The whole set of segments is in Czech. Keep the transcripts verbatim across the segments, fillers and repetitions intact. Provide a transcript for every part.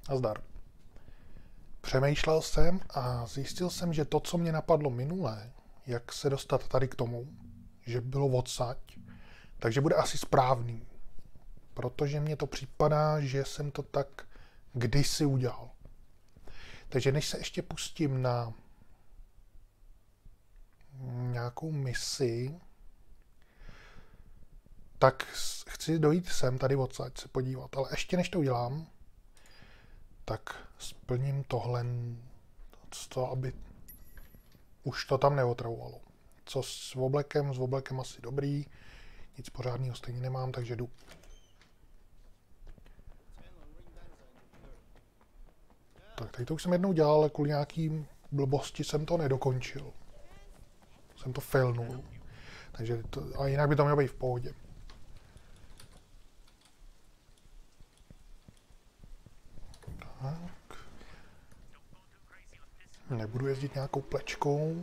Nazdar. Přemýšlel jsem a zjistil jsem, že to, co mě napadlo minule, jak se dostat tady k tomu, že bylo odsaď, takže bude asi správný. Protože mně to připadá, že jsem to tak kdysi udělal. Takže než se ještě pustím na nějakou misi, tak chci dojít sem tady odsaď se podívat. Ale ještě než to udělám, tak splním tohle, to, aby už to tam neotravovalo. Co s oblekem? S oblekem asi dobrý. Nic pořádného stejně nemám, takže jdu. Tak tady to už jsem jednou dělal, ale kvůli nějaký blbosti jsem to nedokončil. Jsem to failnul. Takže to, a jinak by to mělo být v pohodě. Tak. Nebudu jezdit nějakou plečkou.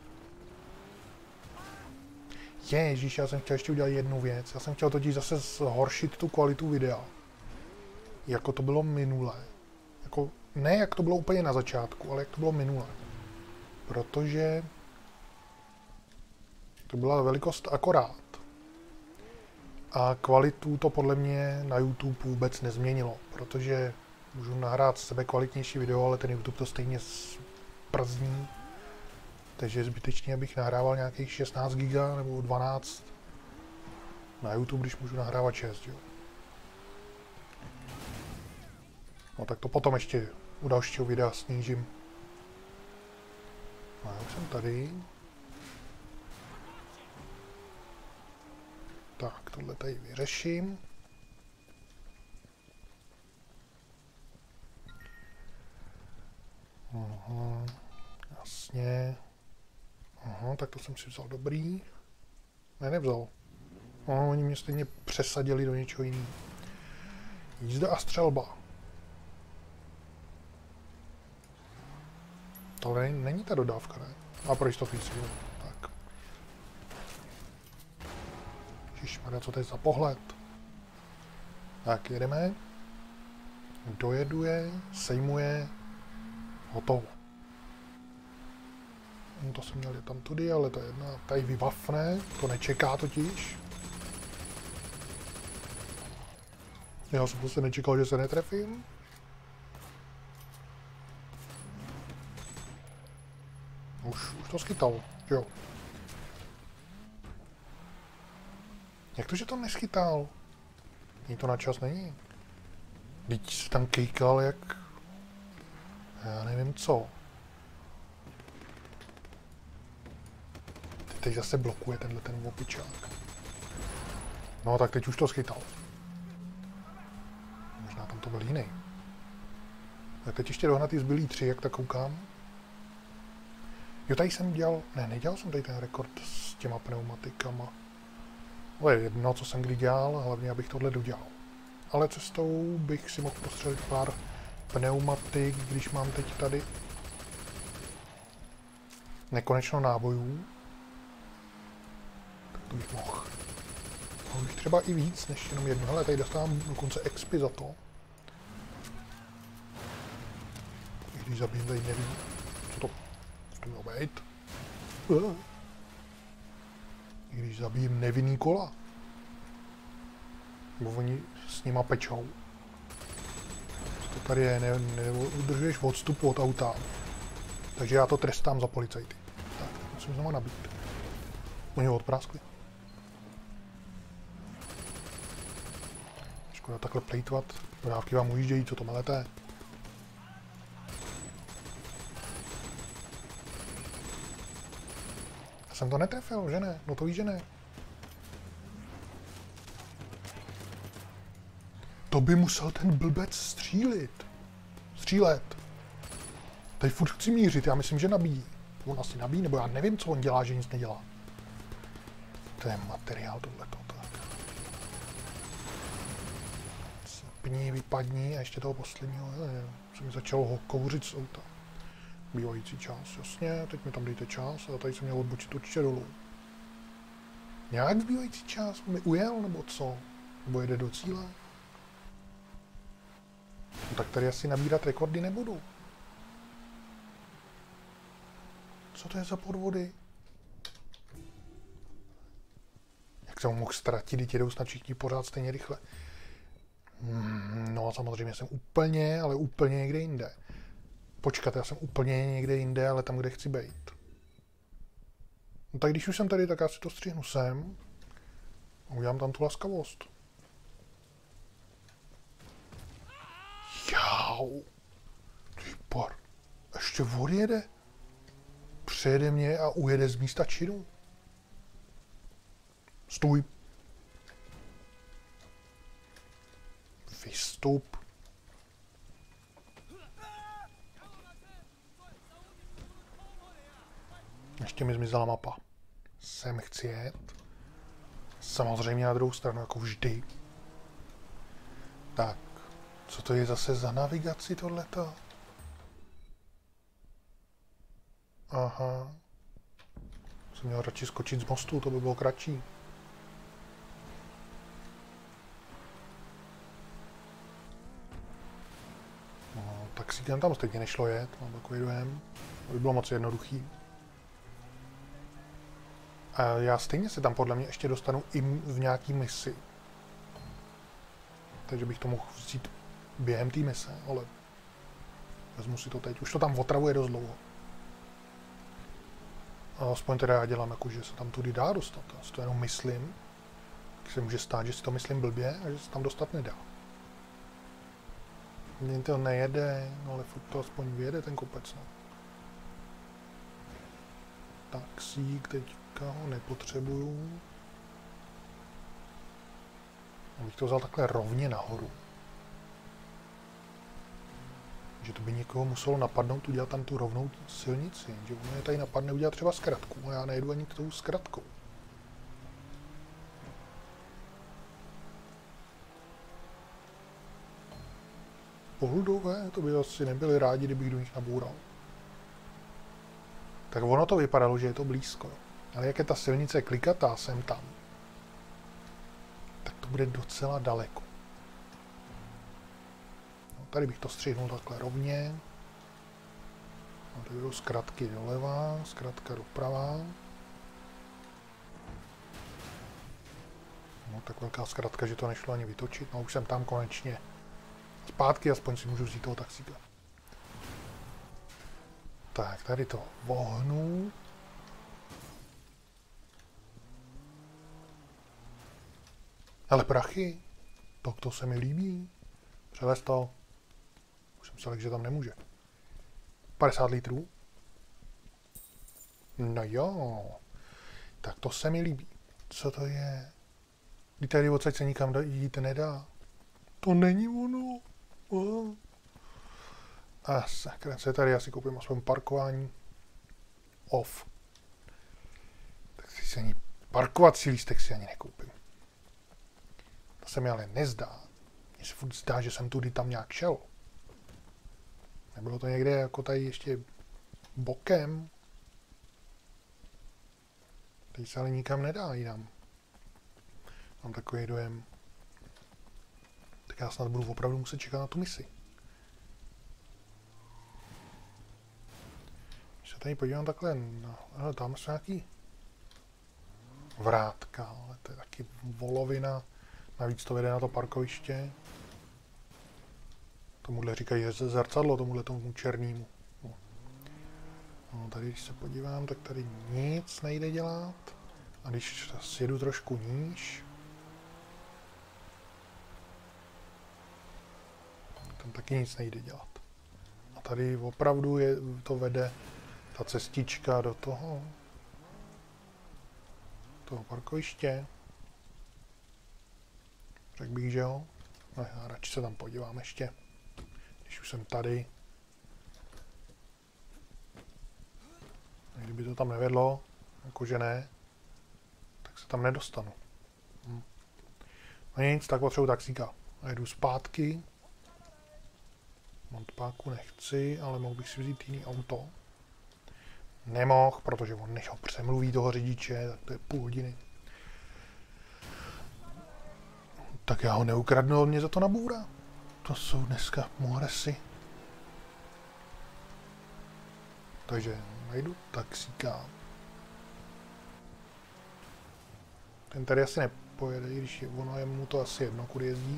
Ježíš, já jsem chtěl ještě udělat jednu věc. Já jsem chtěl totiž zase zhoršit tu kvalitu videa. Jako to bylo minule. Jako, ne jak to bylo úplně na začátku, ale jak to bylo minule. Protože to byla velikost akorát. A kvalitu to podle mě na YouTube vůbec nezměnilo. Protože můžu nahrát sebe kvalitnější video, ale ten YouTube to stejně zprzní. Takže je zbytečně, abych nahrával nějakých šestnáct giga nebo dvanáct na YouTube, když můžu nahrávat šest, jo. No tak to potom ještě u dalšího videa snížím. No já už jsem tady. Tak, tohle tady vyřeším. Aha, jasně. Aha, tak to jsem si vzal dobrý. Ne, nevzal. No, oni mě stejně přesadili do něčeho jiného. Jízda a střelba. To ne, není ta dodávka, ne? A pro jistotu si, jo. Tak. Ježišmarja, co to je za pohled? Tak, jedeme. Dojeduje, sejmuje. Hotovo. No to jsem měl je tam tudy, ale to je jedna, tady vyvafne, to nečeká totiž. Já jsem prostě nečekal, že se netrefím. Už, už to schytal, jo. Jak to, že to neschytal? Ní to na čas není. Teď se tam kejkal jak... Já nevím co. Teď zase blokuje tenhle ten opičák. No tak teď už to schytal. Možná tam to byl jiný. Tak teď ještě dohnat ty zbylý tři, jak tak koukám. Jo, tady jsem dělal... Ne, nedělal jsem tady ten rekord s těma pneumatikama. To je jedno, co jsem kdy dělal, hlavně abych tohle dodělal. Ale cestou bych si mohl postřelit pár pneumatik, když mám teď tady nekonečno nábojů. Tak to bych mohl. Mohl bych třeba i víc než jenom jedno. Hele, tady dostávám dokonce expy za to. I když zabijím, tady nevím, co to, co to mělo být. I když zabijím nevinný kola. Nebo oni s nima pečou. To tady je, ne, neudržuješ odstupu od auta. Takže já to trestám za policajty. Tak, musím znovu nabít. Oni ho odpráskli. Škoda takhle plejtvat. Dodávky vám ujíždějí, co to melete. Já jsem to netrefil, že ne? No to víš, že ne. To by musel ten blbec střílit. Střílet. Teď furt chci mířit, já myslím, že nabíjí. On asi nabíjí, nebo já nevím, co on dělá, že nic nedělá. To je materiál tohleto. Zapni, vypadni a ještě toho posledního. Se mi začalo ho kouřit z auta. Bývající čas, jasně, teď mi tam dejte čas a tady jsem měl odbočit určitě dolů. Nějak zbývající čas? Mi ujel, nebo co? Nebo jede do cíle? No, tak tady asi nabírat rekordy nebudu. Co to je za podvody? Jak jsem ho mohl ztratit, když jedou snad všichni pořád stejně rychle. Hmm, no a samozřejmě jsem úplně, ale úplně někde jinde. Počkat, já jsem úplně někde jinde, ale tam, kde chci být. No tak když už jsem tady, tak já si to střihnu sem. A udělám tam tu laskavost. Jau. Ty por. Ještě odjede. Přejede mě a ujede z místa činu. Stůj. Vystup. Ještě mi zmizela mapa. Sem chci jet. Samozřejmě na druhou stranu, jako vždy. Tak, co to je zase za navigaci tohleto? Aha. Jsem měl radši skočit z mostu, to by bylo kratší. No, tak si tam stejně nešlo jet, mám takový dojem. To by bylo moc jednoduchý. A já stejně se tam podle mě ještě dostanu i v nějaký misi. Takže bych to mohl vzít během té mise, ale vezmu si to teď. Už to tam otravuje dost dlouho. A aspoň teda já dělám jako, že se tam tudy dá dostat. Já si to jenom myslím. Tak se může stát, že si to myslím blbě a že se tam dostat nedá. Mně to nejede, no ale furt to aspoň vyjede ten kopec. No. Taxík, teďka ho nepotřebuju. Abych to vzal takhle rovně nahoru. Že to by někoho muselo napadnout udělat tam tu rovnou silnici. Že ono je tady napadne udělat třeba zkratku. A já nejdu ani tou zkratkou. Pohludové, to by asi nebyli rádi, kdybych do nich naboural. Tak ono to vypadalo, že je to blízko. Ale jak je ta silnice klikatá sem tam, tak to bude docela daleko. No, tady bych to střihnul takhle rovně. No, tady jdou zkratky doleva, zkratka doprava. No, tak velká zkratka, že to nešlo ani vytočit. No, už jsem tam konečně. Zpátky, aspoň si můžu vzít toho taxíka. Tak, tady to vohnu. Ale prachy, to, to se mi líbí. Převez to. Už jsem se že tam nemůže. padesát litrů. No jo. Tak to se mi líbí. Co to je? Když tady odsaď se nikam jít nedá. To není ono. Oh. A sakra, se tady asi koupím aspoň parkování. Off. Tak si ani parkovací lístek si ani nekoupím. To se mi ale nezdá. Mně se furt zdá, že jsem tudy tam nějak šel. Nebylo to někde jako tady ještě bokem. Teď se ale nikam nedá jinam. Mám takový dojem. Tak já snad budu opravdu muset čekat na tu misi. Když se tady podívám takhle, no, ale tam jsou nějaký vrátka, ale to je taky volovina. Navíc to vede na to parkoviště. Tomuhle říkají zrcadlo, tomuhle tomu černému. No. No, tady když se podívám, tak tady nic nejde dělat. A když sjedu trošku níž, tam taky nic nejde dělat. A tady opravdu je, to vede ta cestička do toho, toho parkoviště. Řekl bych, že jo. No, já radši se tam podívám ještě. Když už jsem tady. A kdyby to tam nevedlo, jakože ne, tak se tam nedostanu. Hm. No nic, tak potřebuji taxíka. A jdu zpátky. Montpáku nechci, ale mohl bych si vzít jiný auto. Nemohl, protože on než ho přemluví toho řidiče, tak to je půl hodiny. Tak já ho neukradnu, on mě za to nabourá. To jsou dneska moresy. Takže najdu taxíka. Ten tady asi nepojede, i když je, ono je mu to asi jedno, kudy jezdí.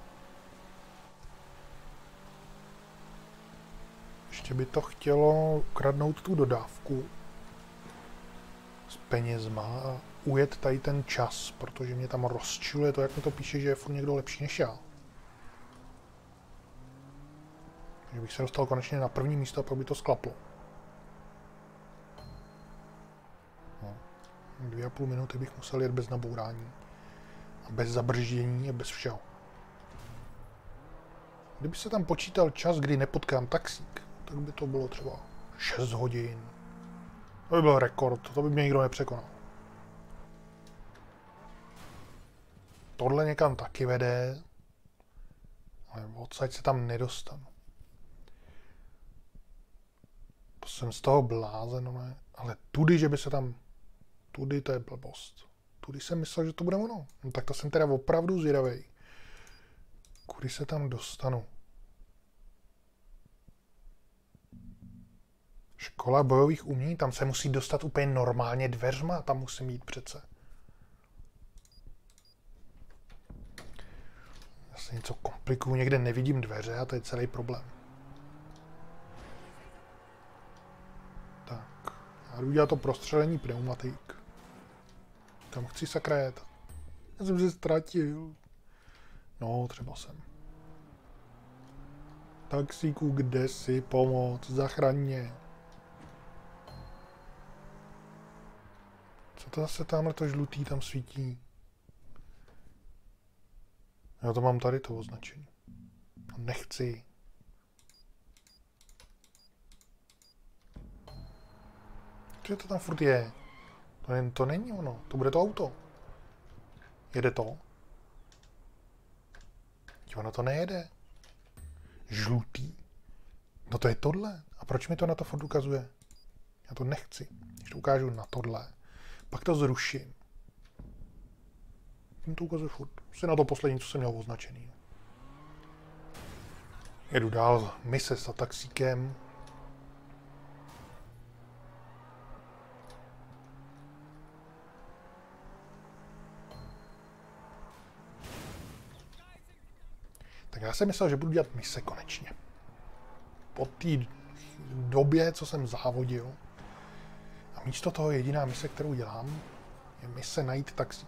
Ještě by to chtělo ukradnout tu dodávku s penězma a ujet tady ten čas, protože mě tam rozčiluje to, jak mi to píše, že je furt někdo lepší než já. Takže bych se dostal konečně na první místo a pak by to sklaplo. No. Dvě a půl minuty bych musel jet bez nabourání. A bez zabrždění a bez všeho. Kdyby se tam počítal čas, kdy nepotkám taxík, tak by to bylo třeba šest hodin. To by byl rekord, to by mě nikdo nepřekonal. Tohle někam taky vede, ale odsaď se tam nedostanu. To jsem z toho blázen, ne? Ale tudy, že by se tam... Tudy to je blbost. Tudy jsem myslel, že to bude ono. No tak to jsem teda opravdu zvědavej. Kudy se tam dostanu? Škola bojových umění, tam se musí dostat úplně normálně dveřma, tam musím jít přece. Já se něco komplikuju, někde nevidím dveře a to je celý problém. Tak, já jdu dělat to prostřelení pneumatik. Tam chci sakra jet. Já jsem se ztratil. No, třeba jsem. Taxíku, kde si pomoct, zachraň mě. Co to zase tamhle to žlutý tam svítí? Já to mám tady to označení. Nechci. Co to tam furt je? To, jen, to není ono, to bude to auto. Jede to? Ono to nejede. Žlutý. No to je tohle. A proč mi to na to furt ukazuje? Já to nechci. Když to ukážu na tohle, pak to zruším. Tím to ukazuje furt. Asi na to poslední, co jsem měl označený. Jedu dál. Mise za taxíkem. Tak já jsem myslel, že budu dělat mise konečně. Po té době, co jsem závodil. A místo toho jediná mise, kterou dělám, je mise najít taxík.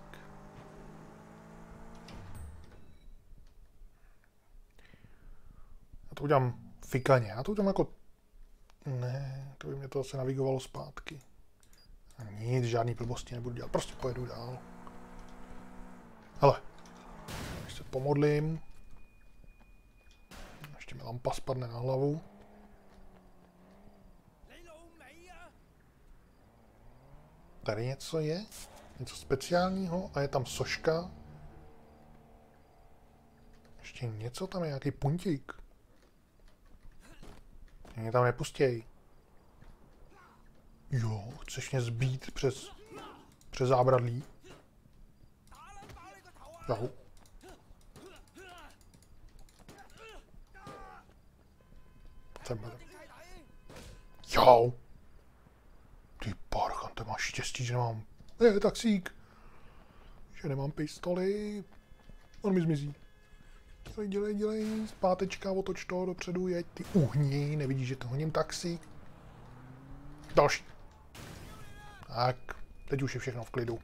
Já to udělám fikaně. Já to udělám jako... Ne, to by mě to asi navigovalo zpátky. A nic, žádný blbosti nebudu dělat. Prostě pojedu dál. Hele. Když se pomodlím. Ještě mi lampa spadne na hlavu. Tady něco je. Něco speciálního. A je tam soška. Ještě něco tam je, nějaký puntík. Mě tam nepustěj. Jo, chceš mě zbít přes, přes zábradlí? Jahu. Jo. Ty parchante, máš štěstí, že nemám... Je, taxík. Že nemám pistoli. On mi zmizí. Dělej, dělej, dělej. Zpátečka, otoč to dopředu, jeď. Ty uhni, nevidíš, že to honím taxík. Další. Tak, teď už je všechno v klidu.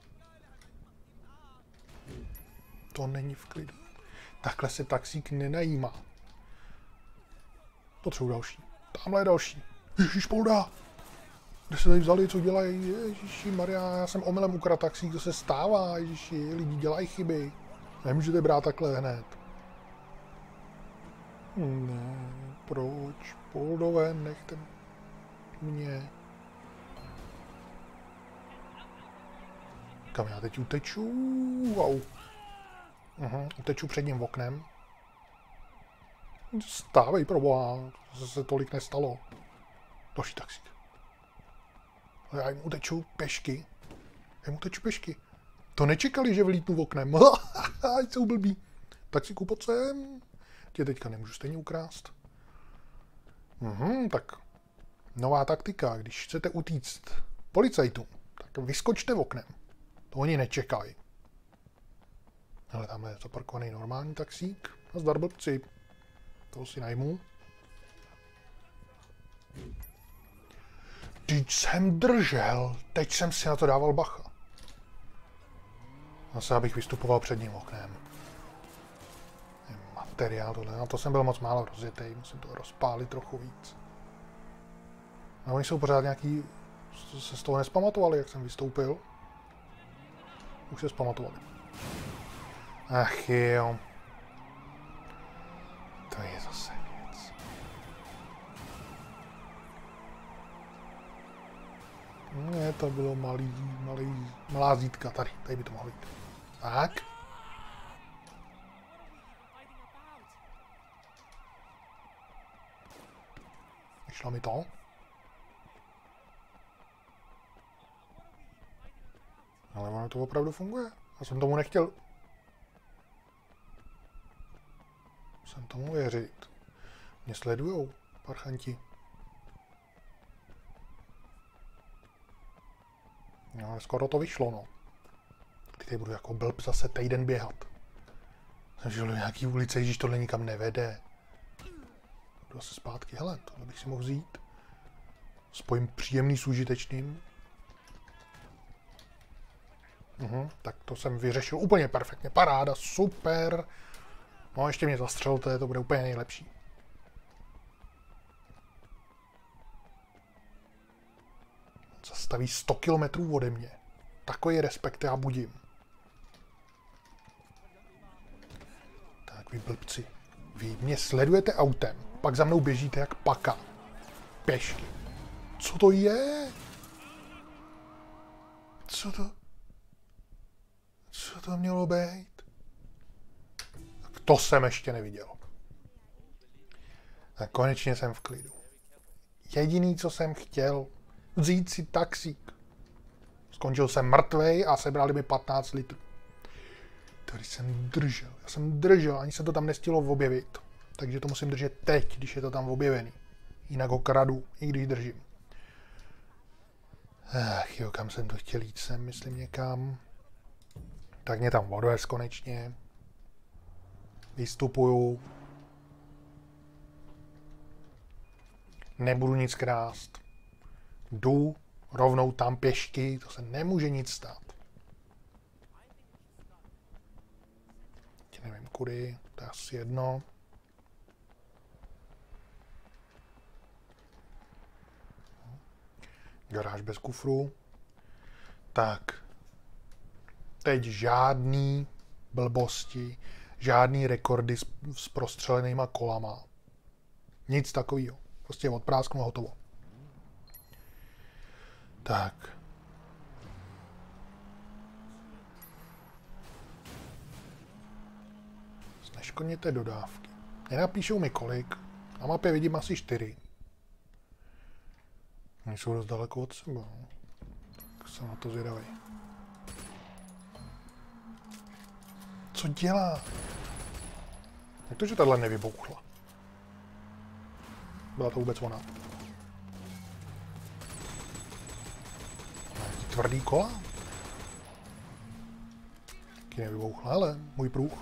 To není v klidu. Takhle se taxík nenajímá. Potřebuji další. Tamhle je další. Ježíš polda. Kde se tady vzali, co dělají? Ježíši Maria, já jsem omylem ukradl taxík, to se stává. Ježíši, lidi dělají chyby. Nemůžete brát takhle hned. Ne, proč? Poldové, nechte mě. Kam já teď uteču? Wow. Uhum, uteču před ním oknem. Stávej, proboha, se tolik nestalo. Další taxík. Ale já jim uteču pešky. Já jim uteču pešky. To nečekali, že vylítnu oknem. Jsou blbí. Taxíku, pojď sem. Tě teďka nemůžu stejně ukrást. Mhm, tak nová taktika. Když chcete utíct policajtům, tak vyskočte oknem. To oni nečekají. Ale tamhle je zaparkovaný normální taxík. A zdar blbci. Toho si najmu. Teď jsem držel. Teď jsem si na to dával bacha. Zase abych vystupoval před ním oknem. Materiál tohle. Na to jsem byl moc málo rozjetý. Musím to rozpálit trochu víc. A oni jsou pořád nějaký... se z toho nespamatovali, jak jsem vystoupil. Už se zpamatovali. Ach jo. To je zase věc. Ne, to bylo malý, malý, malá zítka tady. Tady by to mohlo jít. Tak. Vyšlo mi to. Ale ono to opravdu funguje. Já jsem tomu nechtěl. Jsem tomu věřit. Mě sledujou, parchanti. No, ale skoro to vyšlo, no. Teď budu jako blb zase týden běhat. Jsem žil v nějaký ulici, když tohle nikam nevede. Jdu zase zpátky, hele, tohle bych si mohl vzít. Spojím příjemný s užitečným. Uhum, tak to jsem vyřešil úplně perfektně. Paráda, super. No ještě mě zastřelte, to bude úplně nejlepší. Zastaví sto kilometrů ode mě. Takový respekt já budím. Tak vy blbci. Vy mě sledujete autem, pak za mnou běžíte jak paka. Pěšky. Co to je? Co to? Co to mělo být? Tak to jsem ještě neviděl. Tak konečně jsem v klidu. Jediný, co jsem chtěl, vzít si taxík. Skončil jsem mrtvej a sebrali mi patnáct litrů. Tady jsem držel. Já jsem držel, ani se to tam nestihlo objevit. Takže to musím držet teď, když je to tam objevený. Jinak ho kradu, i když držím. Ach jo, kam jsem to chtěl jít sem, myslím někam. Tak mě tam odvez konečně. Vystupuju. Nebudu nic krást. Jdu rovnou tam pěšky, to se nemůže nic stát. Teď nevím kudy, to je asi jedno. Garáž bez kufru. Tak. Teď žádný blbosti, žádný rekordy s, s prostřelenýma kolama. Nic takového. Prostě odprásknu a hotovo. Tak. Zneškodněte dodávky. Nenapíšou mi kolik. Na mapě vidím asi čtyři. Oni jsou dost daleko od sebe. Tak jsem na to zvědavý. Co dělá? Jak to, že tahle nevybouchla? Byla to vůbec ona? Tvrdý kola? Taky nevybouchla, ale můj pruh.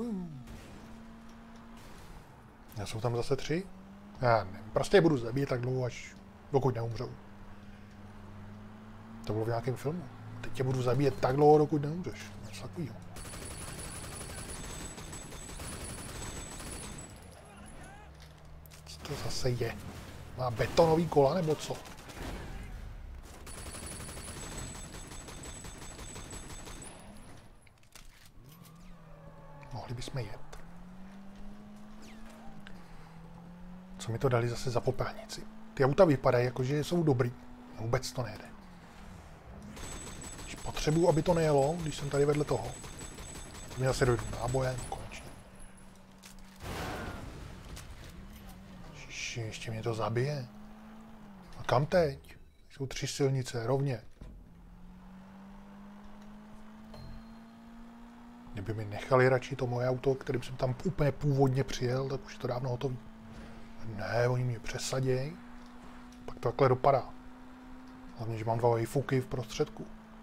Já jsou tam zase tři? Já nevím, prostě je budu zabít tak dlouho, až dokud neumřou. To bylo v nějakém filmu. Teď tě budu zabíjet tak dlouho, dokud neumřeš. Něco takovýho. Co to zase je? Má betonový kola nebo co? Mohli bychom jet. Co mi to dali zase za popelnici? Ty auta vypadají jako, že jsou dobrý. Vůbec to nejde. Když potřebuju, aby to nejelo, když jsem tady vedle toho. Mi zase dojdu náboje, konečně. Šiši, ještě mě to zabije. A kam teď? Jsou tři silnice, rovně. Kdyby mi nechali radši to moje auto, kterým jsem tam úplně původně přijel, tak už je to dávno hotový. Ne, oni mě přesadějí. Pak to takhle dopadá. Hlavně, že mám dva vejfuky v prostředku.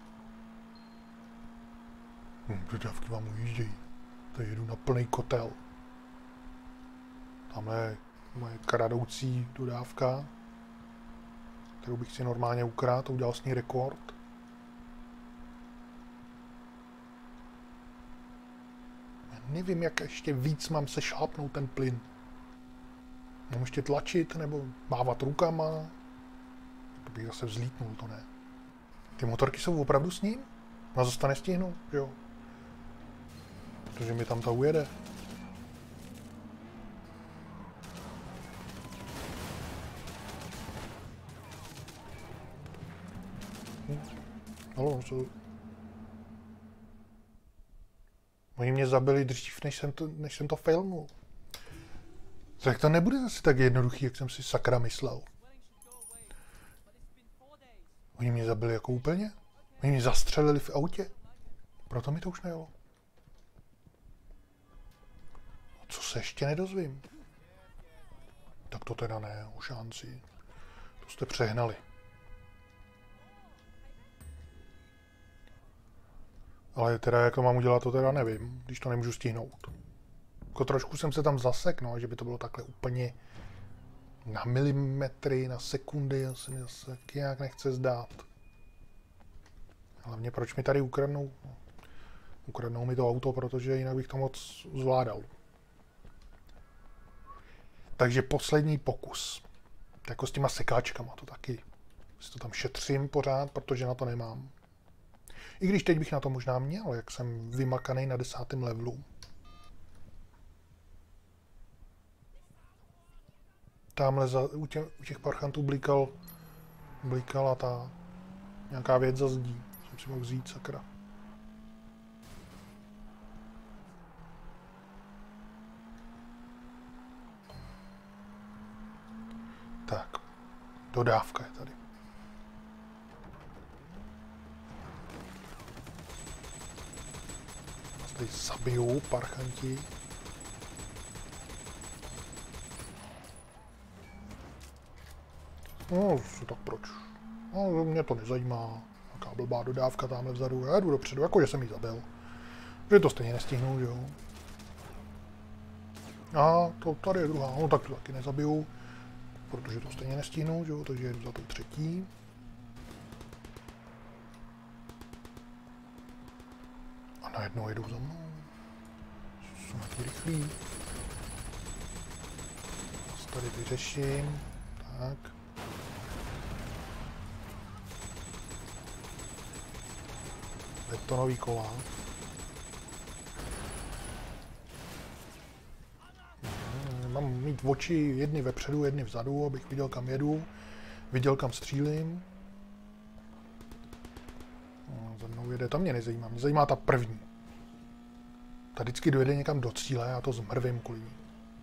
Hm, dodávky vám ujíždějí. Tady jedu na plný kotel. Tamhle je moje kradoucí dodávka, kterou bych si normálně ukradl, udělal s ní rekord. Já nevím, jak ještě víc mám se šlápnout ten plyn. Mám ještě tlačit, nebo mávat rukama. To bych zase vzlítnul, to ne. Ty motorky jsou opravdu s ním? No zase to nestihnu, jo. Protože mi tam ta ujede. Hm. Halo, co? Oni mě zabili dřív, než jsem to, než jsem to filmul. Tak to nebude zase tak jednoduchý, jak jsem si sakra myslel. Oni mě zabili jako úplně? Oni mě zastřelili v autě? Proto mi to už nejelo. Co se ještě nedozvím? Tak to teda ne, o šanci. To jste přehnali. Ale teda jak to mám udělat, to teda nevím, když to nemůžu stihnout. Jako trošku jsem se tam zasek, no, že by to bylo takhle úplně na milimetry, na sekundy, asi mi zase taky nějak nechce zdát. Hlavně proč mi tady ukradnou? No, ukradnou mi to auto, protože jinak bych to moc zvládal. Takže poslední pokus. Jako s těma sekáčkama, to taky. Si to tam šetřím pořád, protože na to nemám. I když teď bych na to možná měl, jak jsem vymakaný na desátém levelu. Tamhle za, u, tě, u těch parchantů blikal, blikala ta nějaká věc za zdí. Jsem si mohl vzít, sakra. Tak, dodávka je tady. Tady zabijou parchanti. No, tak proč? No, mě to nezajímá. Jaká blbá dodávka tamhle vzadu. Já jdu dopředu, jakože jsem jí zabil. Že to stejně nestihnu, že jo? A to tady je druhá. No, tak to taky nezabiju. Protože to stejně nestihnu, že jo? Takže jedu za tou třetí. A najednou jedou za mnou. Jsou taky rychlí. Vás tady vyřeším. Tak. Betonový kola. Mám mít oči jedny vepředu, jedny vzadu, abych viděl, kam jedu. Viděl, kam střílím. No, za mnou jede, to mě nezajímá. Mě zajímá ta první. Ta vždycky dojede někam do cíle, já to zmrvím kvůli ní.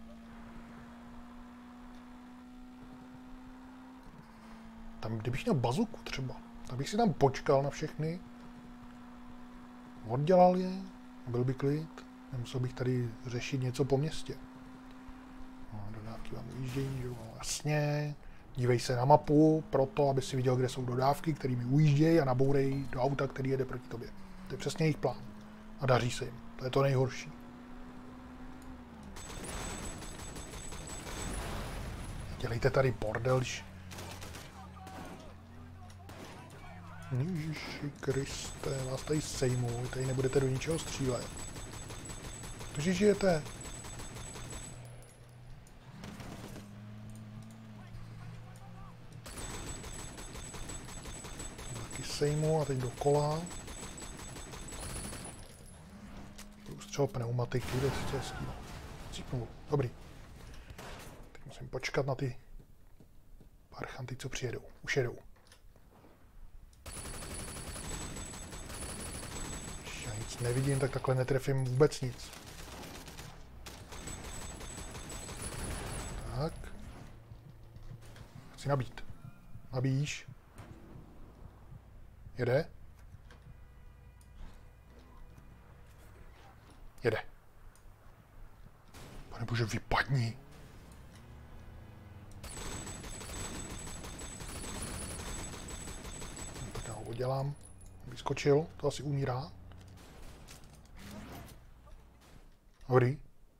Tam, kdybych měl bazuku třeba, tak bych si tam počkal na všechny. Oddělal je, byl by klid, nemusel bych tady řešit něco po městě. No, dodávky vám ujíždějí, jo, jasně. Dívej se na mapu, proto, aby si viděl, kde jsou dodávky, které mi ujíždějí a nabourej do auta, který jede proti tobě. To je přesně jejich plán. A daří se jim. To je to nejhorší. Dělejte tady bordel, když... Ježiši Kriste, vás tady sejmu, tady nebudete do ničeho střílet. Takže žijete. Taky sejmu a teď dokola. Průstřel pneumatiky, kde si to hezký. Cípnul, dobrý. Teď musím počkat na ty parchanty, co přijedou. Už jedou. Nic nevidím, tak takhle netrefím vůbec nic. Tak. Chci nabít. Nabíjíš. Jede. Jede. Pane bože, vypadni. Tak já ho udělám. Vyskočil, to asi umírá. Dobrý.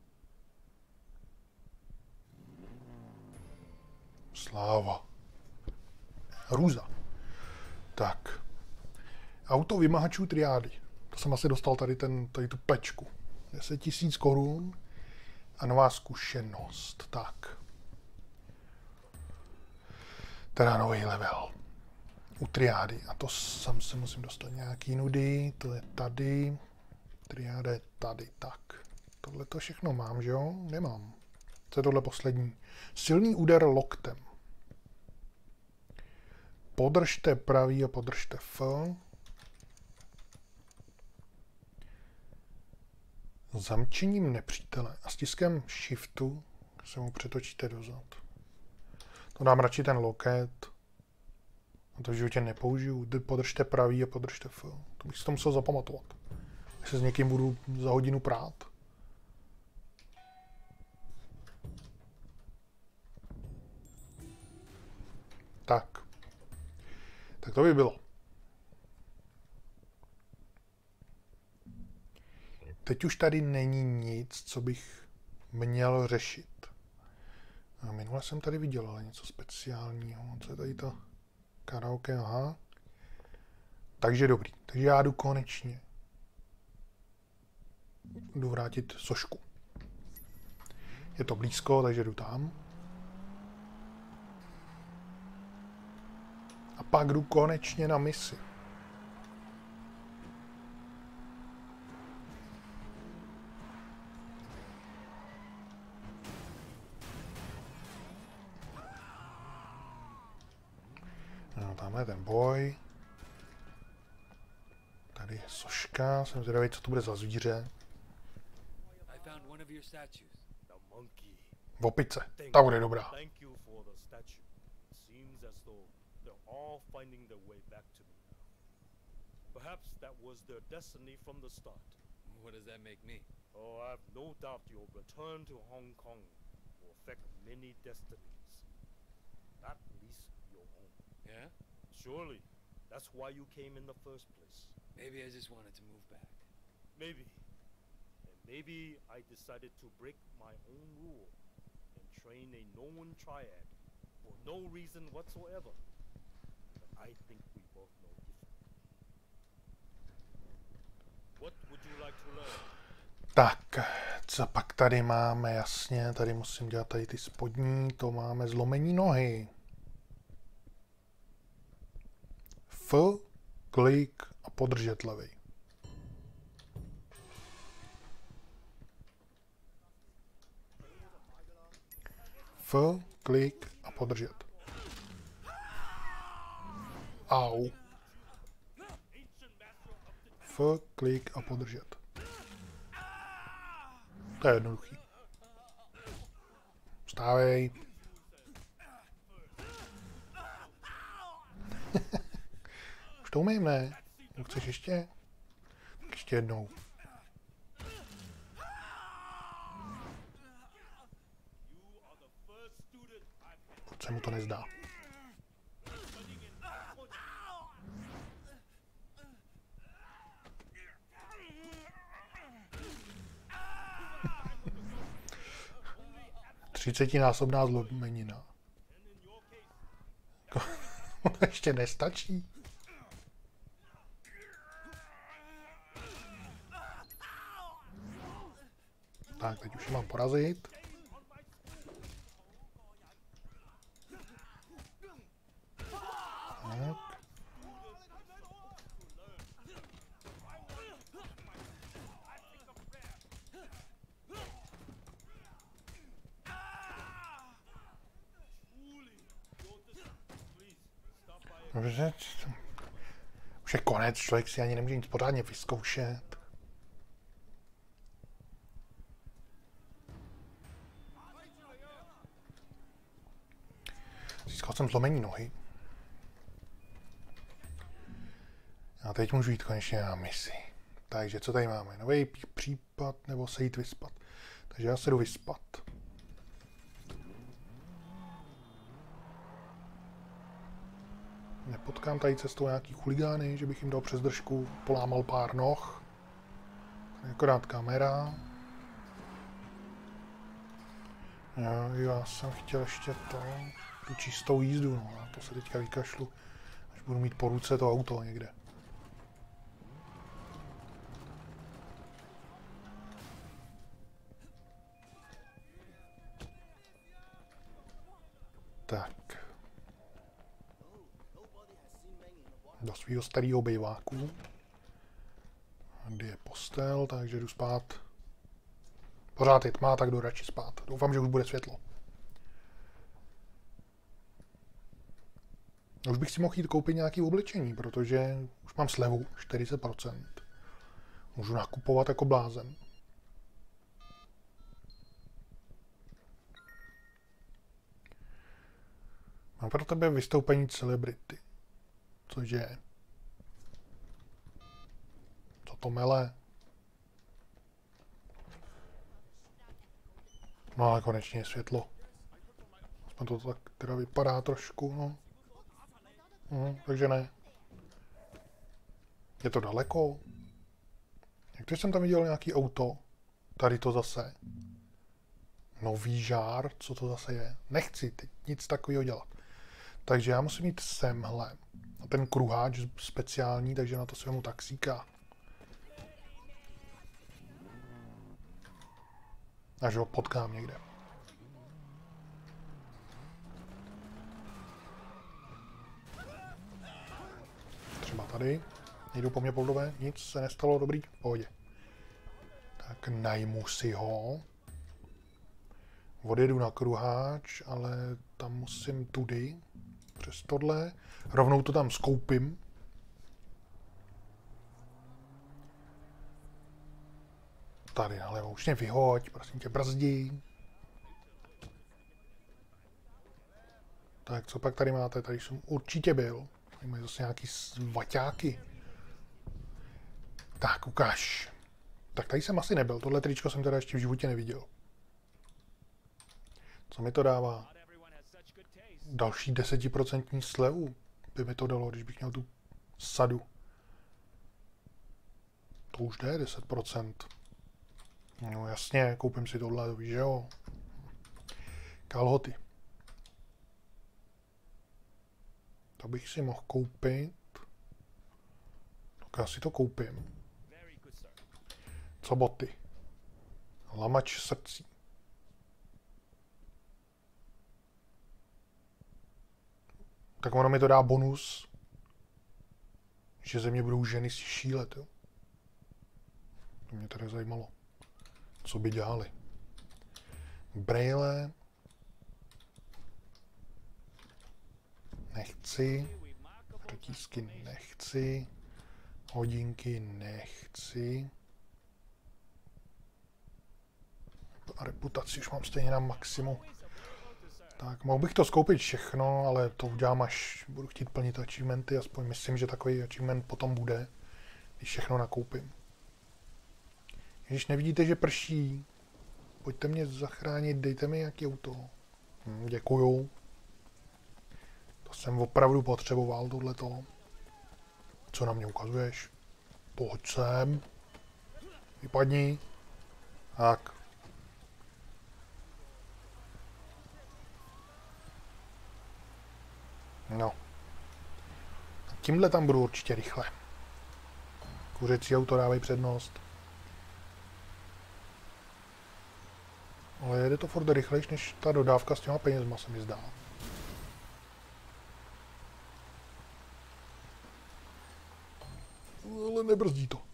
Sláva. Hrůza. Tak. Auto vymahačů triády. To jsem asi dostal tady, ten, tady tu pečku. deset tisíc korun a nová zkušenost. Tak. Teda nový level. U triády. A to sam se musím dostat nějaký nudy. To je tady. Triáda je tady. Tak. Tohle to všechno mám, že jo? Nemám. Co je tohle poslední? Silný úder loktem. Podržte pravý a podržte F. Zamčením nepřítele a stiskem shiftu se mu přetočíte dozad. To dám radši ten loket. A to v životě nepoužiju. Podržte pravý a podržte F. To bych si to musel zapamatovat. Když se s někým budu za hodinu prát. Tak. Tak to by bylo. Teď už tady není nic, co bych měl řešit. A minule jsem tady viděl ale něco speciálního. Co je tady to? Karaoke, aha. Takže dobrý. Takže já jdu konečně. Jdu vrátit sošku. Je to blízko, takže jdu tam. A pak jdu konečně na misi. No, tam je ten boj. Tady je soška, jsem zvědavý, co to bude za zvíře. Opice, ta bude dobrá. Perhaps that was their destiny from the start. What does that make me? Oh, I have no doubt your return to Hong Kong will affect many destinies. At least your own. Yeah? Surely. That's why you came in the first place. Maybe I just wanted to move back. Maybe. And maybe I decided to break my own rule and train a known triad for no reason whatsoever. But I think we both know different. What would you like to learn? Tak, co pak tady máme? Jasně, tady musím dělat tady ty spodní, to máme zlomení nohy. F, klik a podržet levej. F, klik a podržet. Au. F, klik a podržet. To je jednoduchý. Vstávej. Už to umím, ne? Chceš ještě? Tak ještě jednou. Proč se mu to nezdá? třicetinásobná zlomenina. To ještě nestačí. Tak, teď už mám porazit. Tak. Dobře, už je konec, člověk si ani nemůže nic pořádně vyzkoušet. Získal jsem zlomení nohy. A teď můžu jít konečně na misi. Takže co tady máme? Nový případ nebo se jít vyspat? Takže já se jdu vyspat. Nepotkám tady cestou nějaký chuligány, že bych jim dal přes držku, polámal pár noh. Akorát kamera. Já, já jsem chtěl ještě to, tu čistou jízdu, no, na to se teďka vykašlu, až budu mít po ruce to auto někde. Tak. Do svého starého bejváku. Kdy je postel, takže jdu spát. Pořád je tma, tak jdu radši spát. Doufám, že už bude světlo. Už bych si mohl jít koupit nějaké oblečení, protože už mám slevu čtyřicet procent. Můžu nakupovat jako blázen. Mám pro tebe vystoupení celebrity. Cože? Co to mele? No ale konečně je světlo. Aspoň to tak teda vypadá trošku, no. Mhm, takže ne. Je to daleko? Jak to jsem tam viděl nějaký auto? Tady to zase. Nový žár, co to zase je? Nechci teď nic takového dělat. Takže já musím jít semhle. A ten kruháč speciální, takže na to si vemu taxíka. Až ho potkám někde. Třeba tady. Nejdu po mně poldové, nic se nestalo, dobrý, v pohodě. Tak najmu si ho. Odjedu na kruháč, ale tam musím tudy. Přes tohle. Rovnou to tam skoupím. Tady nalevo, už mě vyhoď, prosím tě, brzdí. Tak, co pak tady máte? Tady jsem určitě byl. Tady mají zase nějaký vaťáky. Tak, ukáž. Tak tady jsem asi nebyl, tohle tričko jsem teda ještě v životě neviděl. Co mi to dává? Další desetiprocentní slevu by mi to dalo, když bych měl tu sadu. To už jde, deset procent. No jasně, koupím si tohle, víš, že jo. Kalhoty. To bych si mohl koupit. Tak já si to koupím. Co boty? Lamač srdcí. Tak ono mi to dá bonus, že ze mě budou ženy si šílet, jo. To mě teda zajímalo. Co by dělali? Brejle. Nechci. Řetízky nechci. Hodinky nechci. A reputaci už mám stejně na maximum. Tak, mohl bych to skoupit všechno, ale to udělám, až budu chtít plnit achievementy. Aspoň myslím, že takový achievement potom bude, když všechno nakoupím. Když nevidíte, že prší, pojďte mě zachránit, dejte mi nějaký auto. Hm, děkuju. To jsem opravdu potřeboval, tohleto. Co na mě ukazuješ? Pojď sem. Vypadni. Tak. No. Tímhle tam budu určitě rychle. Kuřecí auto dávají přednost. Ale jede to furt rychlejš, než ta dodávka s těma penězma, se mi zdá. Ale nebrzdí to.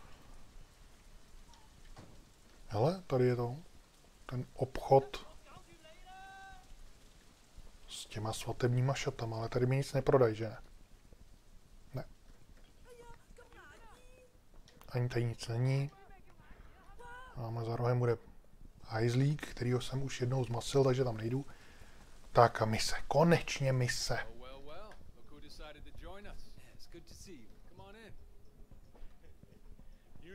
Hele, tady je to. Ten obchod s těma svatebníma šatama, ale tady mi nic neprodají, že ne? Ne. Ani tady nic není. Máme za rohem bude hajzlík, kterýho jsem už jednou zmasil, takže tam nejdu. Tak a mise. Konečně mise.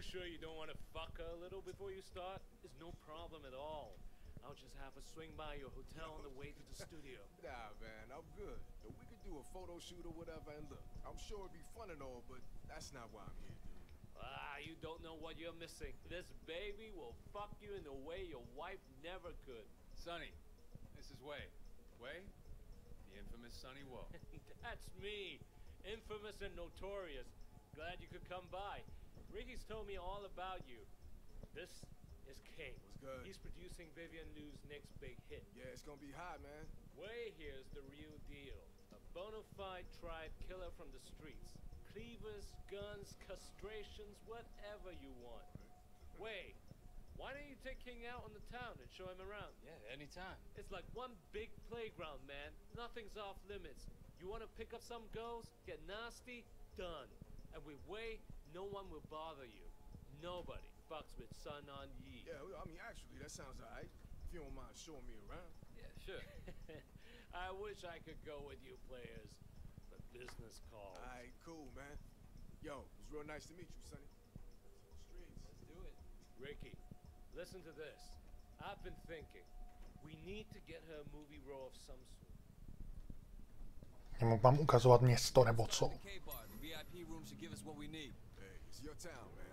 You sure you don't want to fuck her a little before you start? There's no problem at all. I'll just have her swing by your hotel on the way to the studio. Nah, man, I'm good. We could do a photo shoot or whatever, and look, I'm sure it'd be fun and all, but that's not why I'm here, dude. Ah, you don't know what you're missing. This baby will fuck you in a way your wife never could. Sonny, this is Way. Way? The infamous Sonny Woe. That's me. Infamous and notorious. Glad you could come by. Ricky's told me all about you. This is King. What's good? He's producing Vivian Liu's next big hit. Yeah, it's gonna be hot, man. Way here's the real deal. A bona fide tribe killer from the streets. Cleavers, guns, castrations, whatever you want. Way, why don't you take King out on the town and show him around? Yeah, anytime. It's like one big playground, man. Nothing's off limits. You want to pick up some girls, get nasty, done. And with Way, no one will bother you. Nobody fucks with Sun On Yee. Yeah, I mean, actually, that sounds alright. If you don't mind showing me around. Yeah, sure. I wish I could go with you players, but business calls. Alright, cool, man. Yo, it was real nice to meet you, Sonny. Streets. Let's do it. Ricky, listen to this. I've been thinking. We need to get her a movie role of some sort. Němu mám ukazovat město nebo co? K-bar, the V I P room should give us what we need. Hey, it's your town, man.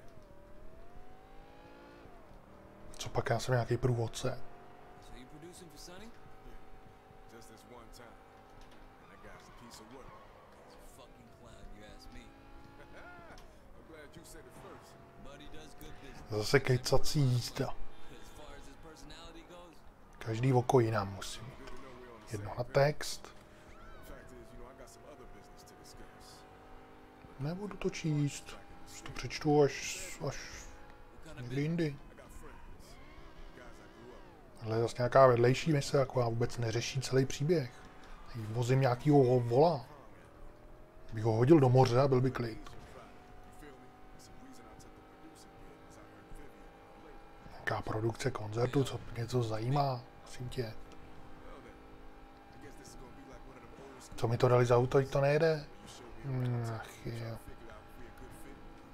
Co pak já jsem nějaký průvodce? So you producing for Sonny? Yeah, just this one time. And I got a piece of work. He's a fucking clown, you ask me. I'm glad you said it first. But he does good business. Zase kejcací jízda. As far as his personality goes, Každý oko jinam musí mít. Good to know we're on the Jedno same na page. text. Fact is, you know, I got some other business to discuss. Nebudu to číst. Už to přečtu až, až what kind of někdy jindy. I got friends. Guys I grew up with. Ale je zase nějaká vedlejší mise, jako já vůbec neřeší celý příběh. Jí vozím nějakýho vola. Bych ho hodil do moře a byl by klid. You feel me? That's the reason I took the producing gig, was I heard Vivian on the label. Nějaká produkce koncertu, co něco zajímá, prosím tě. Well then, I guess this is gonna be like one of them old school Co mi to dali za auto, ať to nejede? you show me Mm, around town, Ach try to jo. figure out if we a good fit.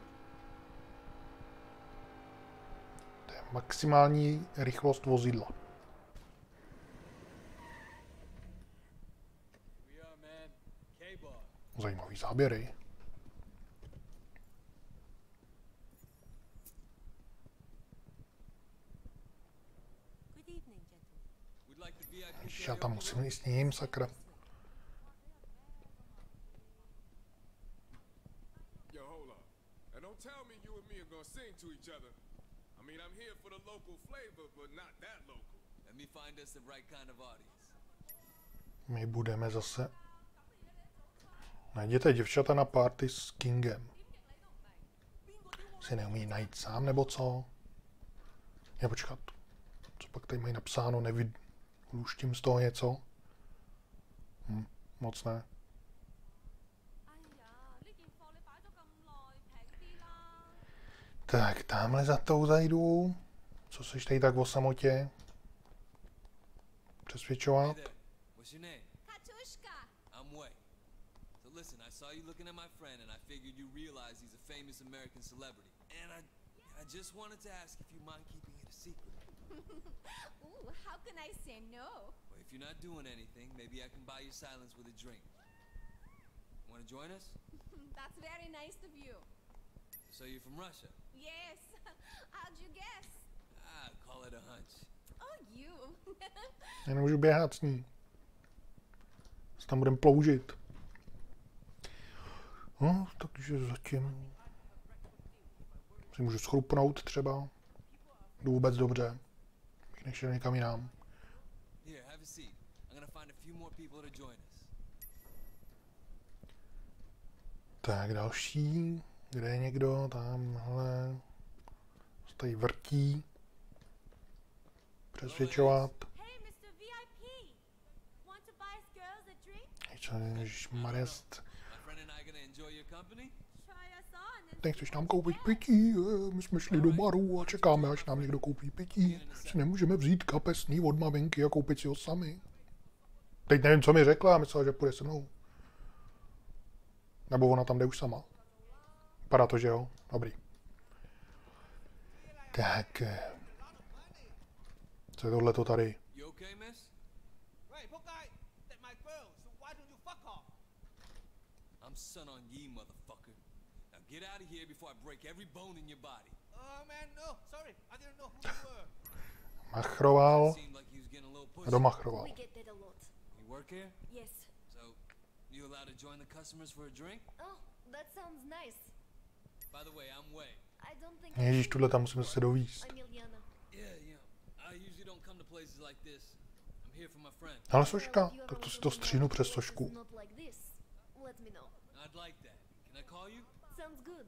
To je maximální rychlost vozidla. We are, man. K-Bar. Zajímavý záběry. Good evening, gentlemen. we'd like the V I P Ježiš, já tam musím jít s ním, sakra. Yo, hold up. And don't tell me you and me are gonna sing to each other. I mean, I'm here for the local flavor, but not that local. Let me find us the right kind of audience. My budeme zase... Najděte děvčata na party s Kingem. Si neumí najít sám, nebo co? Je, počkat. Co pak tady mají napsáno? Nevid... Luštím z toho něco? Hm, moc ne. 哎呀，呢件貨你擺咗咁耐，平啲啦。 Tak, tamhle za tou zajdu. Co seš tady tak o samotě? Přesvědčovat? Hey there, what's your name? Katuška. I'm Way. So listen, I saw you looking at my friend and I figured you realize he's a famous American celebrity. And I I just wanted to ask if you mind keeping it a secret. Ooh, how can I say no? Well, if you're not doing anything, maybe I can buy your silence with a drink. Want to join us? That's very nice of you. So you're from Russia? Yes. How'd you guess? Ah, call it a hunch. Oh, you. Já nemůžu běhat s ní. Se tam budeme ploužit. No, takže zatím si můžu schrupnout třeba. Jdu vůbec dobře. Bych nešel někam jinam. Here, have a seat. I'm gonna find a few more people to join us. Tak další. Kde je někdo? Tamhle. Se tady vrtí. Přesvědčovat. Hey, mister V I P. Want to buy us girls a drink? Ježišmarja. My friend and I gonna enjoy your company? Try us on and Nechceš nám koupit pití? Eh, My jsme šli do baru a čekáme, až nám někdo koupí pití. Si nemůžeme vzít kapesný od maminky a koupit si ho sami. Teď nevím, co mi řekla, myslela, že půjde se mnou. Nebo ona tam jde už sama. Vypadá to, že jo? Dobrý. Tak. eh, Co je tohleto tady? You okay, miss? Hey, poor guy, that's my girl, so why don't you fuck off? I'm son on ye, motherfucker. Now get out of here before I break every bone in your body. Oh man, no, sorry, I didn't know who you were. Machroval. Seemed like he was getting a little A pushy. domachroval. We get that a lot. You work here? Yes. So, you allowed to join the customers for a drink? Oh, that sounds nice. By the way, I'm Wei. I don't think Ježíš, tuhle tam musíme se dovíst. I'm Ilyana. Yeah, yeah. I usually don't come to places like this. I'm here for my friend. Ale soška, tak to si to stříhnu přes sošku. Not like this. Let me know. I'd like that. Can I call you? Sounds good.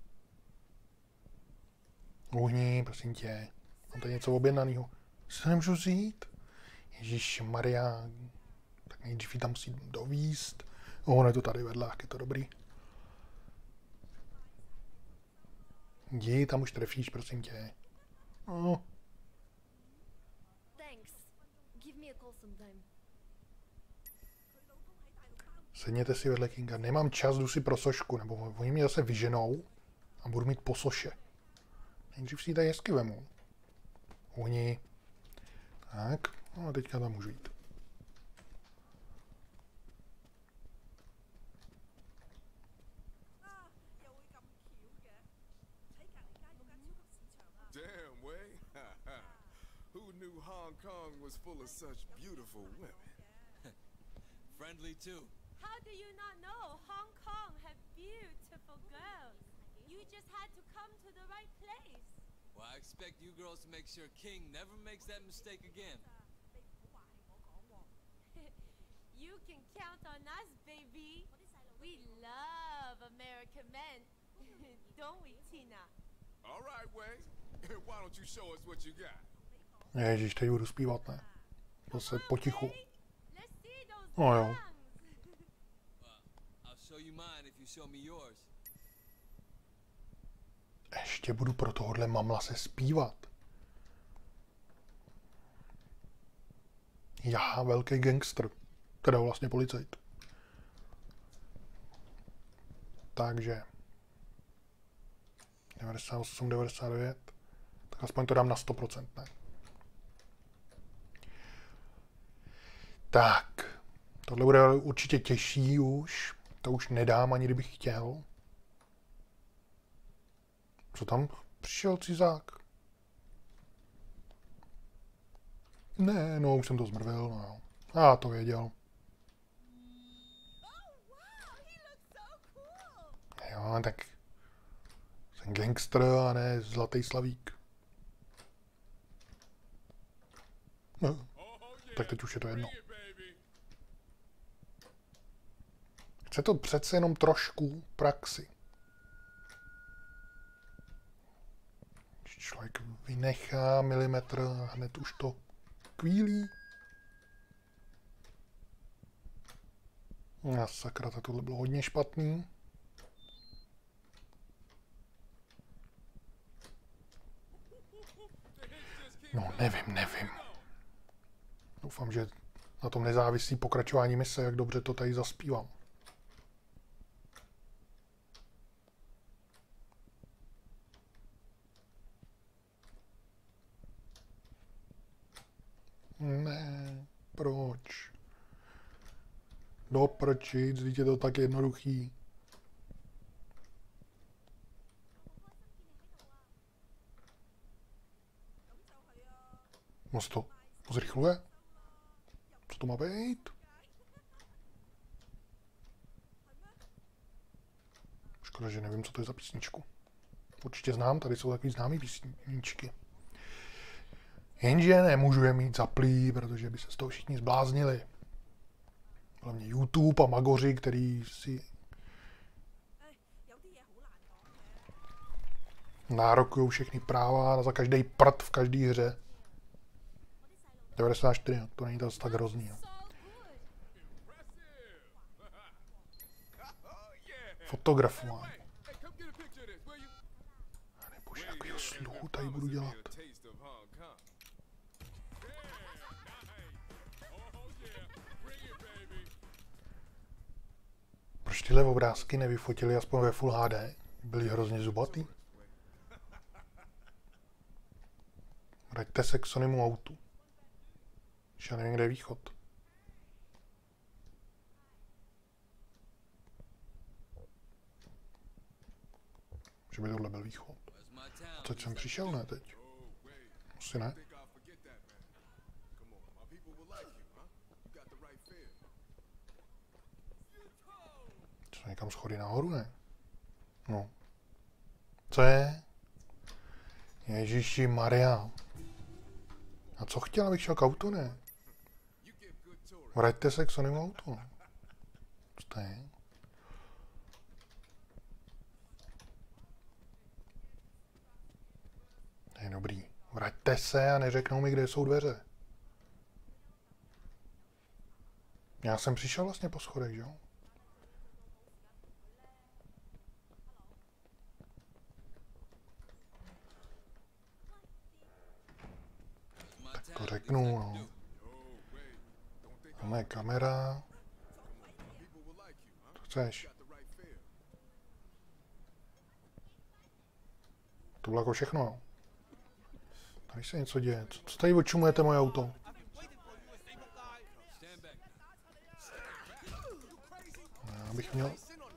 Uhni, prosím tě. Mám tady něco objednaného. Se nemůžu vzít? Ježíš Maria. Tak nejdřív ji tam musí dovíst. O, ono je to tady vedle, jak je to dobrý. Jdi, tam už trefíš, prosím tě. No. Thanks. Give me a call sometime. Sedněte si vedle Kinga. Nemám čas, jdu si pro sošku, nebo oni mě zase vyženou a budu mít po soše. Nejdřív si ji tady hezky vemu. Uhni. Tak, no a teďka tam můžu jít. Damn, Way. Who knew Hong Kong was full of such beautiful women? Friendly too. How do you not know Hong Kong have beautiful girls? You just had to come to the right place. Well, I expect you girls to make sure King never makes that mistake again. You can count on us, baby. We love American men. Don't we, Tina? All right, Way. Why don't you show us what you got? Ježíš, teď budu zpívat, ne? Zase potichu. Let's see those Oh, jo. lungs. Well, I'll show you mine if you show me yours. Ještě budu pro tohohle mamla se zpívat. Já, velký gangster. Teda vlastně policajt. Takže. devadesát osm, devadesát devět. Tak aspoň to dám na sto procent, ne? Tak. Tohle bude určitě těžší už. To už nedám, ani kdybych chtěl. Co tam přišel cizák? Ne, no, už jsem to zmrvil, no jo. A to věděl. Jo, tak jsem gangster a ne zlatý slavík. No, tak teď už je to jedno. Chce to přece jenom trošku praxi. Člověk vynechá milimetr a hned už to kvílí. A sakra, tak tohle bylo hodně špatný. No, nevím, nevím. Doufám, že na tom nezávisí pokračování mise, jak dobře to tady zaspívám. Ne, proč? Doprčit, vždyť je to tak jednoduchý. Moc to zrychluje? Co to má být? Škoda, že nevím, co to je za písničku. Určitě znám, tady jsou takový známý písničky. Jenže nemůžu je mít zaplý, protože by se z toho všichni zbláznili. Hlavně YouTube a magoři, který si nárokujou všechny práva za každý prd v každé hře. devadesát čtyři, to není to tak hrozný. No. Fotografování. Nebože, jakýho sluchu tady budu dělat. Proč tyhle obrázky nevyfotili aspoň ve Full H D? Byly hrozně zubatý. Vraťte se k Sonymu autu. Už já nevím, kde je východ. Že by tohle byl východ. A teď jsem přišel, ne teď? Asi ne. Co, někam schody nahoru, ne? No. Co je? Ježíši Maria. A co chtěl, abych šel k autu, ne? Vraťte se k Sonymu autu. Co to je? To je dobrý. Vraťte se a neřeknou mi, kde jsou dveře. Já jsem přišel vlastně po schodech, že jo? Tak to řeknu, no. Tam je kamera. Co chceš? To bylo jako všechno, no. Tady se něco děje. Co, co tady odčumujete moje auto? Já bych měl...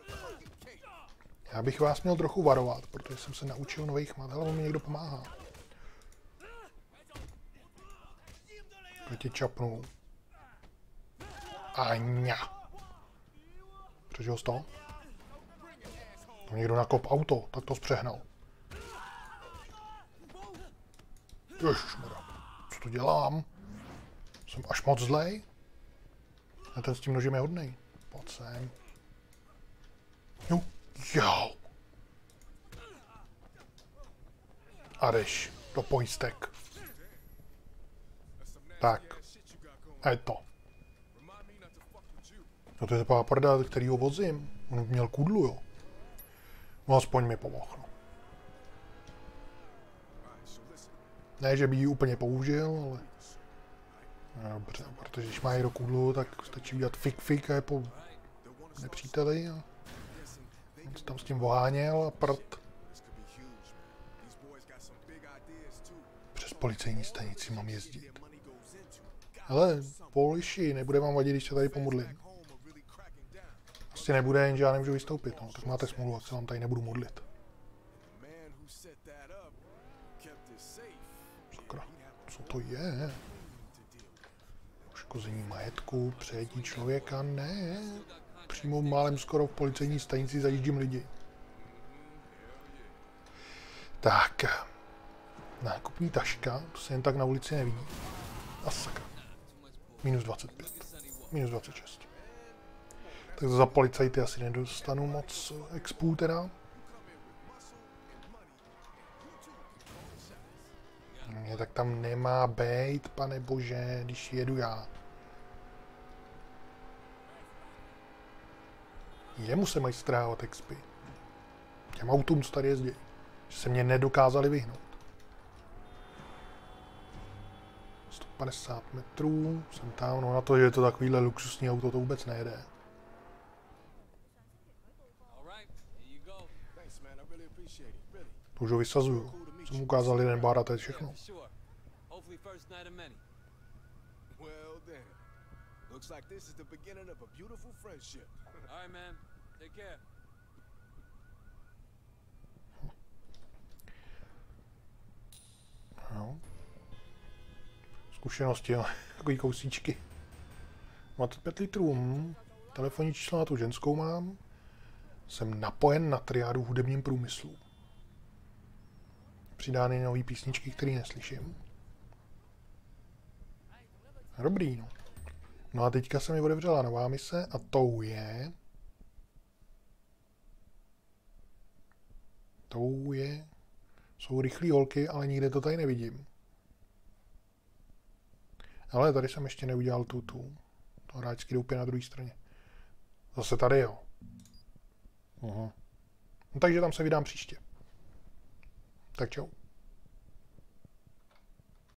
Já bych vás měl trochu varovat, protože jsem se naučil nových mat. Hele, on mi někdo pomáhá. Já tě čapnu. Aňa. Přežil jsi to? To někdo nakop auto, tak to zpřehnal. Ježišmarja, co to dělám? Jsem až moc zlej? A ten s tím nožem je hodnej. Pojď sem. Jo, jo. A jdeš do pojistek. Tak. A je to. No to je taková prda, který ho vozím. On měl kudlu, jo. No aspoň mi pomohl. No. Ne, že by ji úplně použil, ale... Dobře, protože když má do kudlu, tak stačí udělat fik fik a je po nepříteli a... On se tam s tím voháněl a prd. Přes policejní stanici mám jezdit. Hele, Poliši, nebude vám vadit, když se tady pomodlím. Prostě nebude, jenže já nemůžu vystoupit, no, tak máte smůlu, jak se vám tady nebudu modlit. Sakra, co to je? Poškození majetku, přejetí člověka, ne. Přímo málem skoro v policejní stanici zajíždím lidi. Tak. Nákupní taška, to se jen tak na ulici neví. A sakra. Minus dvacet pět. Minus dvacet šest. Tak za policajty asi nedostanu moc expů teda. Ne, tak tam nemá bejt, pane bože, když jedu já. Jemu se mají strávat expy. Těm autům, co tady jezdí. Že se mě nedokázali vyhnout. sto padesát metrů, jsem tam, no na to, že je to takovýhle luxusní auto, to vůbec nejde. To už ho vysazuju. Jsem ukázal jeden bar a to je všechno. No. Zkušenosti, jo. Takový kousíčky. dvacet pět litrů. Hm. Telefonní číslo na tu ženskou mám. Jsem napojen na triádu v hudebním průmyslu. Přidány nový písničky, které neslyším. Dobrý, no. No a teďka se mi otevřela nová mise a tou je... Tou je... Jsou rychlý holky, ale nikde to tady nevidím. Ale tady jsem ještě neudělal tu, tu. To hráčský doupě na druhé straně. Zase tady, jo. Aha. No, takže tam se vydám příště. Tak čau.